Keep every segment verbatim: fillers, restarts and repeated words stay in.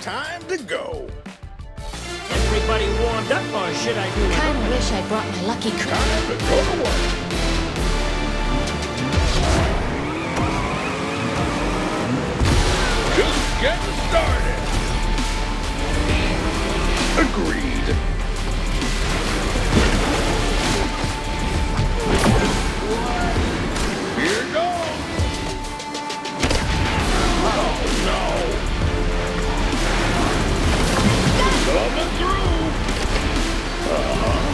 time to go. Everybody warmed up, or should I do it? Kinda wish I brought my lucky card. Time to go to work. Just getting started. Agreed. Here goes. Oh no. Coming through. Uh-huh.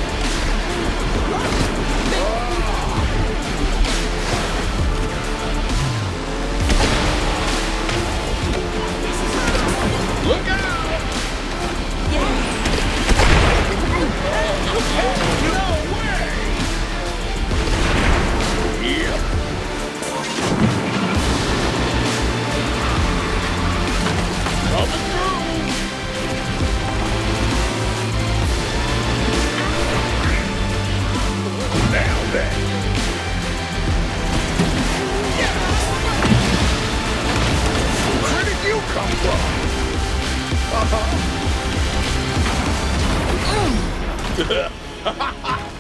Look out! No way! Yep. Coming through. Now then. Where did you come from? Uh-huh.